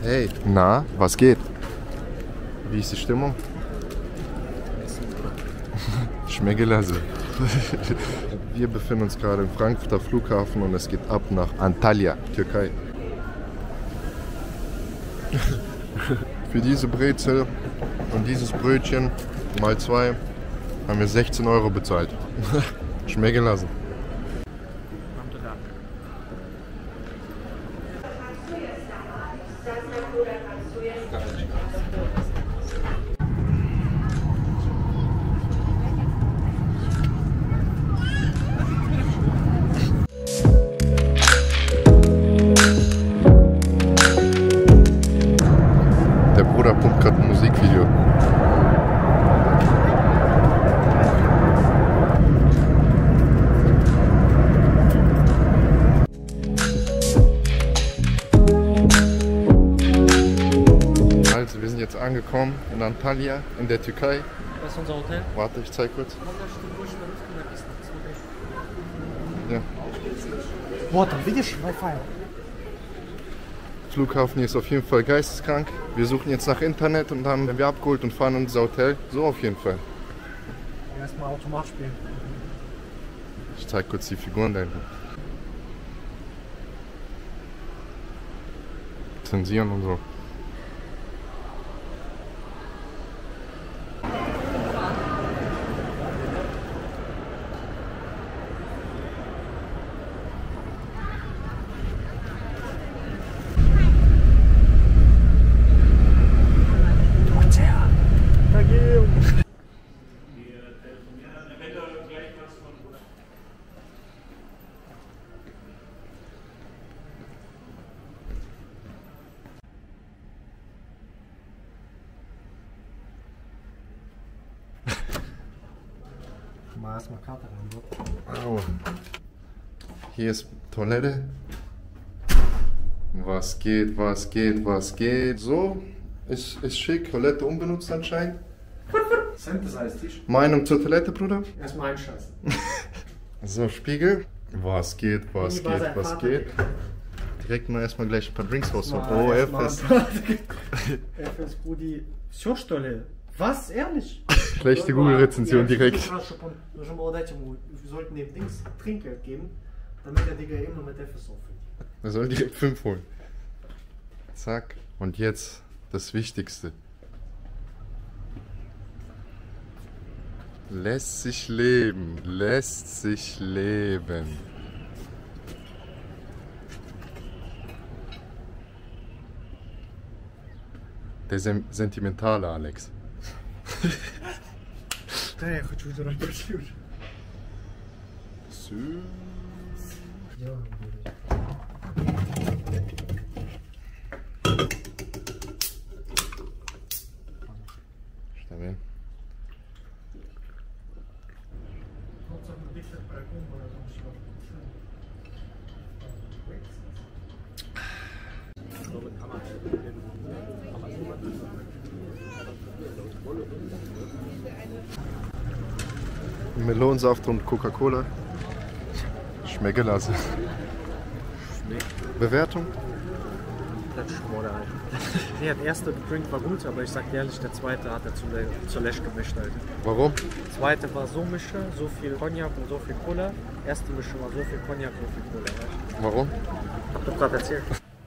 Hey, na, was geht? Wie ist die Stimmung? Schmeggelasse. Wir befinden uns gerade im Frankfurter Flughafen und es geht ab nach Antalya, Türkei. Für diese Brezel und dieses Brötchen mal 2 haben wir 16 € bezahlt. Schmeggelasse. Der Bruder pumpt gerade ein Musikvideo. Also, wir sind jetzt angekommen in Antalya, in der Türkei. Das ist unser Hotel. Warte, ich zeig kurz. Ja. Вот, видишь, Wi-Fi. Flughafen hier ist auf jeden Fall geisteskrank. Wir suchen jetzt nach Internet und dann werden wir abgeholt und fahren in unser Hotel. So auf jeden Fall. Erstmal Automat spielen. Ich zeig kurz die Figuren da hinten. Zensieren und so. Mal erstmal Karte rein. Oh. Hier ist Toilette. Was geht, was geht, was geht? So, ist schick. Toilette unbenutzt anscheinend. Synthesize-Tisch. Meinung zur Toilette, Bruder? Erstmal einscheißen. So, Spiegel. Was geht, was geht, was geht? Direkt mal erstmal gleich ein paar Drinks rausholen. Oh, FS. FS Brudi. Все, что ли? Was? Ehrlich? Schlechte Google-Rezension direkt. Wir sollten dem Dings Trinkgeld geben, damit der Digga eben noch mit FS auffüllt. Wir sollen direkt 5 holen. Zack. Und jetzt das Wichtigste. Lässt sich leben. Lässt sich leben. Der sentimentale Alex. Да, я хочу это разбросить. Está bien. Melonensaft und Coca-Cola. Schmeggelasse. Bewertung? Ja, der erste Drink war gut, aber ich sag dir ehrlich, der zweite hat er zu Lesch gemischt, Alter. Warum? Der zweite war so Mische, so viel Cognac und so viel Cola. Erste Mische war so viel Cognac, so viel Cola. Weißt? Warum? Hab doch gerade erzählt.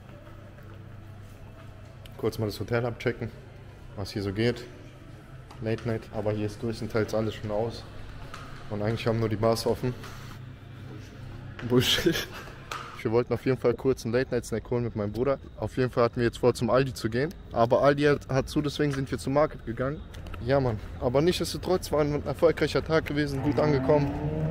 Kurz mal das Hotel abchecken, was hier so geht. Late Night, aber hier ist größtenteils alles schon aus. Und eigentlich haben nur die Bars offen. Bullshit. Wir wollten auf jeden Fall kurz einen Late-Night-Snack holen mit meinem Bruder. Auf jeden Fall hatten wir jetzt vor, zum Aldi zu gehen. Aber Aldi hat zu, deswegen sind wir zum Market gegangen. Ja, Mann. Aber nichtsdestotrotz war ein erfolgreicher Tag gewesen, gut angekommen.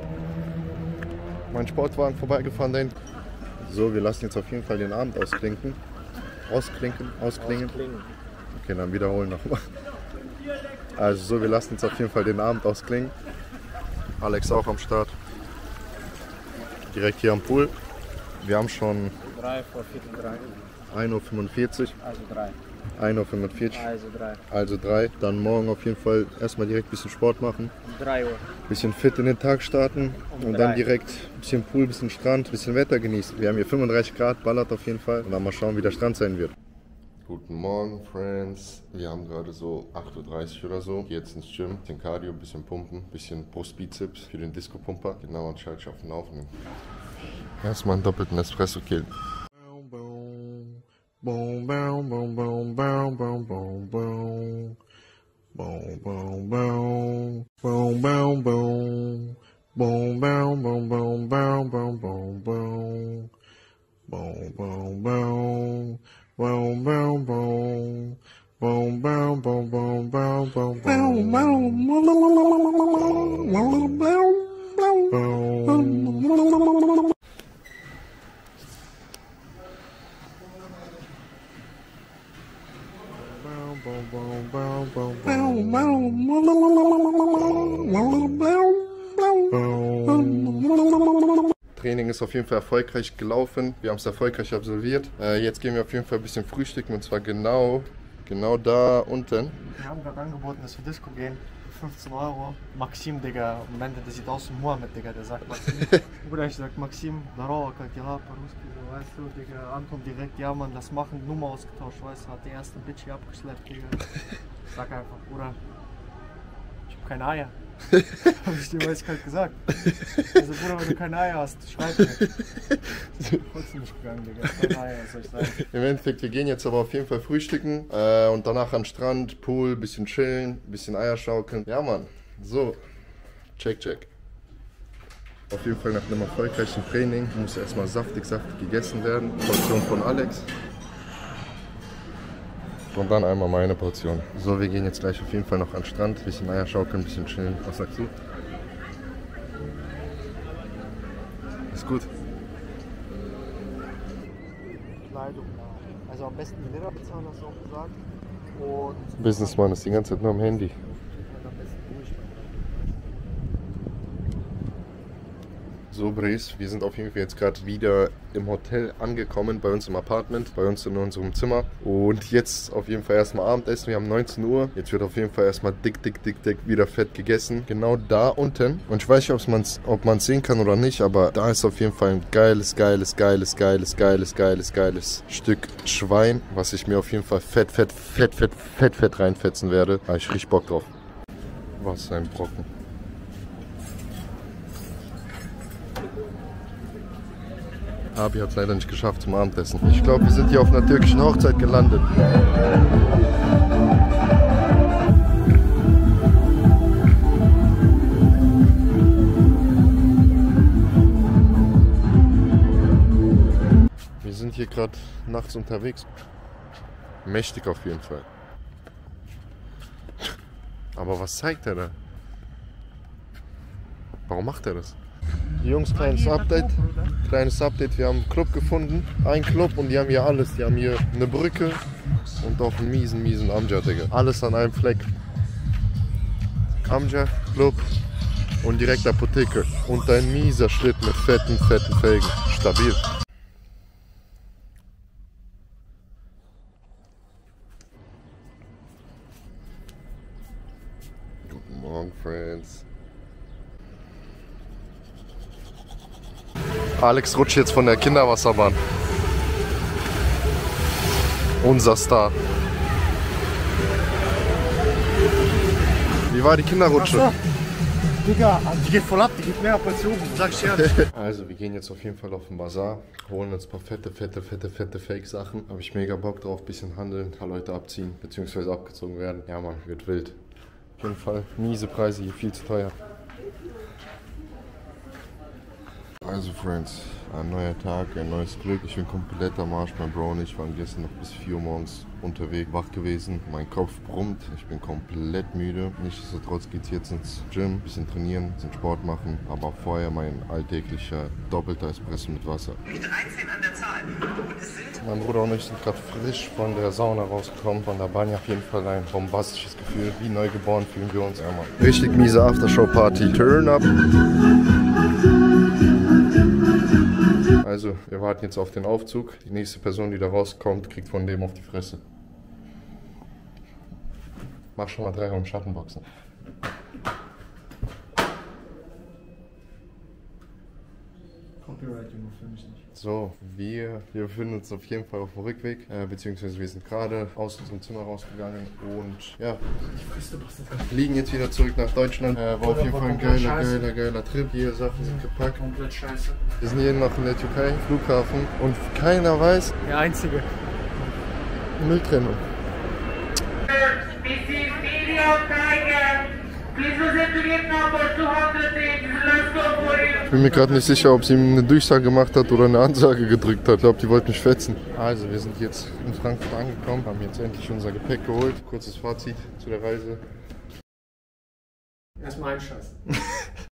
Mein Sportwagen vorbeigefahren dahin. So, wir lassen jetzt auf jeden Fall den Abend ausklinken. Ausklingen. Okay, dann wiederholen nochmal. Also so, wir lassen jetzt auf jeden Fall den Abend ausklingen. Alex auch am Start. Direkt hier am Pool. Wir haben schon 3 vor 4:03. 1:45 Uhr. Also 3. 1:45 Uhr. Also 3. Also 3. Dann morgen auf jeden Fall erstmal direkt ein bisschen Sport machen. 3 Uhr. Bisschen fit in den Tag starten. Und dann direkt ein bisschen Pool, ein bisschen Strand, ein bisschen Wetter genießen. Wir haben hier 35 Grad, ballert auf jeden Fall. Und dann mal schauen, wie der Strand sein wird. Guten Morgen, Friends. Wir haben gerade so 8:30 Uhr oder so. Gehe jetzt ins Gym, bisschen Cardio, bisschen Pumpen, bisschen Brustbizeps für den Disco-Pumper. Genau, und schalte ich auf den Laufenden. Erstmal einen doppelten Espresso killen. Boom, boom, boom, boom, boom, boom, boom, boom. Boom, boom, boom. Boom, boom, boom. Boom, boom, boom, boom, boom, boom, boom, boom. Boom, boom, boom. Boom, boom, boom. Boom, boom, boom, boom, boom, boom, boom. Training ist auf jeden Fall erfolgreich gelaufen. Wir haben es erfolgreich absolviert. Jetzt gehen wir auf jeden Fall ein bisschen frühstücken und zwar genau da unten. Wir haben gerade angeboten, dass wir Disco gehen. 15 Euro. Maxim, Digga, am Ende, der sieht aus wie Mohammed, Digga, der sagt Maxim. Bruder, ich sag Maxim, Darova, Kalkila, Paruski, so, weißt du, Digga, Anton direkt, ja man, lass machen, Nummer ausgetauscht, weißt du, hat die erste Bitch hier abgeschleppt, Digga. Sag einfach, Bruder, ich hab keine Eier. Hab ich dir eiskalt gesagt. Also, Bruder, wenn du keine Eier hast, schreib mir. Trotzdem nicht gegangen, Digga. Keine Eier, was soll ich sagen. Im Endeffekt, wir gehen jetzt aber auf jeden Fall frühstücken und danach an den Strand, Pool, bisschen chillen, bisschen Eier schaukeln. Ja, Mann. So, check. Auf jeden Fall nach einem erfolgreichen Training muss erstmal saftig gegessen werden. Portion von Alex. Und dann einmal meine Portion. So, wir gehen jetzt gleich auf jeden Fall noch an den Strand, bisschen Eier schaukeln, bisschen chillen. Was sagst du? Ist gut. Kleidung, also am besten die Lehrer bezahlen, hast du auch gesagt. Und Businessman ist die ganze Zeit nur am Handy. So, Bres, wir sind auf jeden Fall jetzt gerade wieder im Hotel angekommen, bei uns im Apartment, bei uns in unserem Zimmer. Und jetzt auf jeden Fall erstmal Abendessen, wir haben 19 Uhr. Jetzt wird auf jeden Fall erstmal dick wieder fett gegessen. Genau da unten. Und ich weiß nicht, ob man es sehen kann oder nicht, aber da ist auf jeden Fall ein geiles Stück Schwein, was ich mir auf jeden Fall fett reinfetzen werde. Da habe ich richtig Bock drauf. Was ein Brocken. Abi hat es leider nicht geschafft zum Abendessen. Ich glaube, wir sind hier auf einer türkischen Hochzeit gelandet. Wir sind hier gerade nachts unterwegs. Mächtig auf jeden Fall. Aber was zeigt er da? Warum macht er das? Jungs, kleines Update. Wir haben einen Club gefunden. Ein Club und die haben hier alles. Die haben hier eine Brücke und auch einen miesen Amjad, Digga. Alles an einem Fleck. Amjad, Club und direkt Apotheke. Und ein mieser Schritt mit fetten Felgen. Stabil. Guten Morgen, Friends. Alex rutscht jetzt von der Kinderwasserbahn. Unser Star. Wie war die Kinderrutsche? Ach so. Digga, die geht voll ab, die geht mehr ab als hier oben, sag ich ehrlich. Also, wir gehen jetzt auf jeden Fall auf den Bazar, holen uns ein paar fette Fake-Sachen. Habe ich mega Bock drauf, bisschen handeln, ein paar Leute abziehen, beziehungsweise abgezogen werden. Ja, Mann, wird wild. Auf jeden Fall miese Preise, hier viel zu teuer. Also Friends, ein neuer Tag, ein neues Glück. Ich bin komplett am Arsch, mein Bro und ich waren gestern noch bis 4 Uhr morgens unterwegs, wach gewesen. Mein Kopf brummt, ich bin komplett müde. Nichtsdestotrotz geht es jetzt ins Gym, bisschen trainieren, bisschen Sport machen. Aber vorher mein alltäglicher doppelter Espresso mit Wasser. 13 an der Zahl. Und es sind Mein Bruder und ich sind gerade frisch von der Sauna rausgekommen, von der Banja. Auf jeden Fall ein bombastisches Gefühl. Wie neugeboren fühlen wir uns einmal. Richtig miese Aftershow-Party. Turn up! Also, wir warten jetzt auf den Aufzug. Die nächste Person, die da rauskommt, kriegt von dem auf die Fresse. Mach schon mal 3 Runden Schattenboxen. Komm Copyright, Junge, für mich nicht. So, wir befinden uns auf jeden Fall auf dem Rückweg, beziehungsweise wir sind gerade aus unserem Zimmer rausgegangen und ja, fliegen jetzt wieder zurück nach Deutschland. War auf jeden Fall ein geiler Trip. Hier Sachen sind gepackt. Komplett scheiße. Wir sind hier noch in der Türkei, Flughafen und keiner weiß, Der Einzige. Mülltrennung. This is Video Tiger. Please visit to gate number 208. Let's go for you. Ich bin mir gerade nicht sicher, ob sie ihm eine Durchsage gemacht hat oder eine Ansage gedrückt hat. Ich glaube, die wollten mich fetzen. Also, wir sind jetzt in Frankfurt angekommen, haben jetzt endlich unser Gepäck geholt. Kurzes Fazit zu der Reise. Erstmal einscheißen.